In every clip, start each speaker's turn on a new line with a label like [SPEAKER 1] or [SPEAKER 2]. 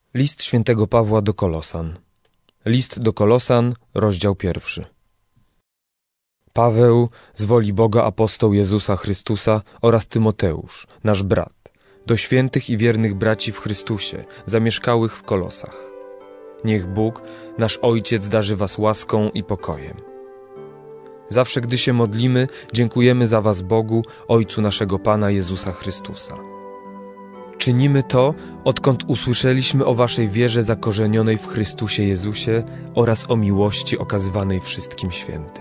[SPEAKER 1] List świętego Pawła do Kolosan. List do Kolosan, rozdział 1. Paweł, z woli Boga apostoł Jezusa Chrystusa oraz Tymoteusz, nasz brat, do świętych i wiernych braci w Chrystusie, zamieszkałych w Kolosach. Niech Bóg, nasz Ojciec, darzy was łaską i pokojem. Zawsze, gdy się modlimy, dziękujemy za was Bogu, Ojcu naszego Pana Jezusa Chrystusa. Czynimy to, odkąd usłyszeliśmy o waszej wierze zakorzenionej w Chrystusie Jezusie oraz o miłości okazywanej wszystkim świętym.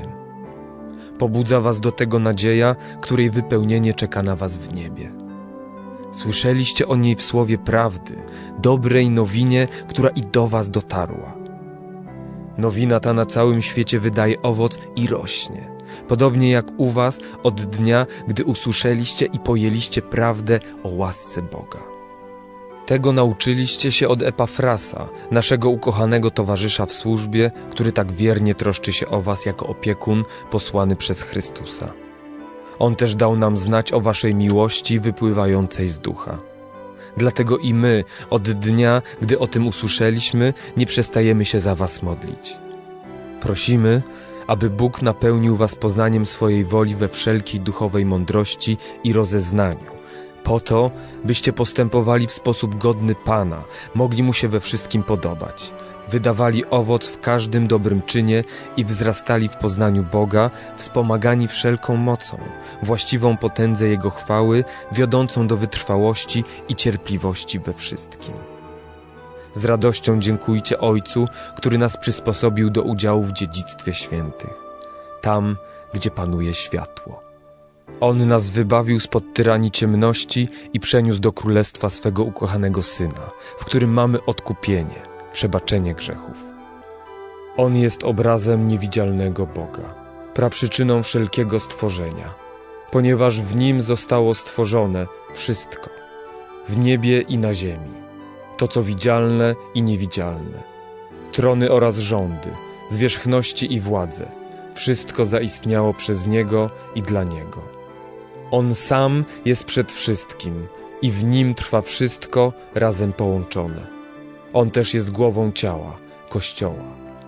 [SPEAKER 1] Pobudza was do tego nadzieja, której wypełnienie czeka na was w niebie. Słyszeliście o niej w słowie prawdy, dobrej nowinie, która i do was dotarła. Nowina ta na całym świecie wydaje owoc i rośnie, podobnie jak u was od dnia, gdy usłyszeliście i pojęliście prawdę o łasce Boga. Tego nauczyliście się od Epafrasa, naszego ukochanego towarzysza w służbie, który tak wiernie troszczy się o was jako opiekun posłany przez Chrystusa. On też dał nam znać o waszej miłości wypływającej z ducha. Dlatego i my, od dnia, gdy o tym usłyszeliśmy, nie przestajemy się za was modlić. Prosimy, aby Bóg napełnił was poznaniem swojej woli we wszelkiej duchowej mądrości i rozeznaniu, po to, byście postępowali w sposób godny Pana, mogli Mu się we wszystkim podobać, wydawali owoc w każdym dobrym czynie i wzrastali w poznaniu Boga, wspomagani wszelką mocą, właściwą potędze Jego chwały, wiodącą do wytrwałości i cierpliwości we wszystkim. Z radością dziękujcie Ojcu, który nas przysposobił do udziału w dziedzictwie świętych, tam, gdzie panuje światło. On nas wybawił spod tyranii ciemności i przeniósł do królestwa swego ukochanego Syna, w którym mamy odkupienie, przebaczenie grzechów. On jest obrazem niewidzialnego Boga, praprzyczyną wszelkiego stworzenia, ponieważ w Nim zostało stworzone wszystko, w niebie i na ziemi, to co widzialne i niewidzialne, trony oraz rządy, zwierzchności i władze, wszystko zaistniało przez Niego i dla Niego. On sam jest przed wszystkim i w Nim trwa wszystko razem połączone. On też jest głową ciała, Kościoła.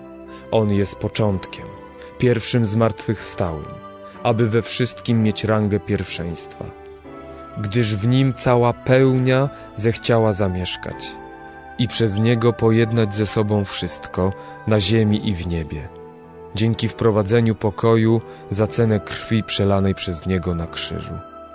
[SPEAKER 1] On jest początkiem, pierwszym zmartwychwstałym, aby we wszystkim mieć rangę pierwszeństwa. Gdyż w Nim cała pełnia zechciała zamieszkać i przez Niego pojednać ze sobą wszystko na ziemi i w niebie, dzięki wprowadzeniu pokoju za cenę krwi przelanej przez Niego na krzyżu.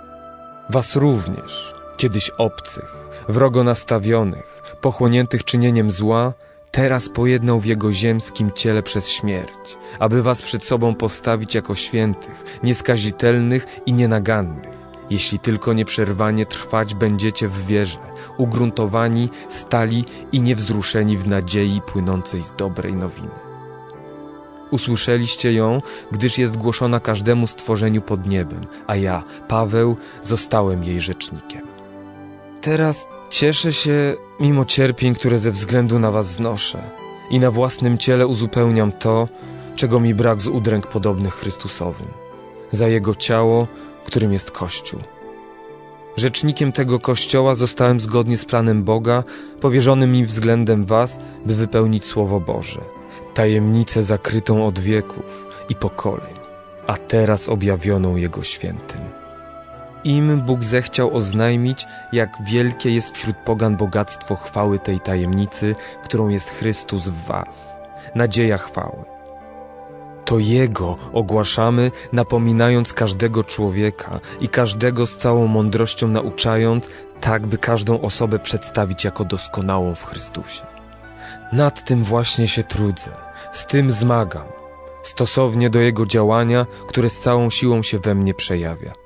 [SPEAKER 1] Was również, kiedyś obcych, wrogo nastawionych, pochłoniętych czynieniem zła, teraz pojednał w Jego ziemskim ciele przez śmierć, aby was przed sobą postawić jako świętych, nieskazitelnych i nienagannych, jeśli tylko nieprzerwanie trwać będziecie w wierze, ugruntowani, stali i niewzruszeni w nadziei płynącej z dobrej nowiny. Usłyszeliście ją, gdyż jest głoszona każdemu stworzeniu pod niebem, a ja, Paweł, zostałem jej rzecznikiem. Teraz cieszę się mimo cierpień, które ze względu na was znoszę i na własnym ciele uzupełniam to, czego mi brak z udręk podobnych Chrystusowym, za Jego ciało, którym jest Kościół. Rzecznikiem tego Kościoła zostałem zgodnie z planem Boga, powierzonym mi względem was, by wypełnić Słowo Boże, tajemnicę zakrytą od wieków i pokoleń, a teraz objawioną Jego świętym. Im Bóg zechciał oznajmić, jak wielkie jest wśród pogan bogactwo chwały tej tajemnicy, którą jest Chrystus w was, nadzieja chwały. To Jego ogłaszamy, napominając każdego człowieka i każdego z całą mądrością nauczając, tak by każdą osobę przedstawić jako doskonałą w Chrystusie. Nad tym właśnie się trudzę, z tym zmagam, stosownie do Jego działania, które z całą siłą się we mnie przejawia.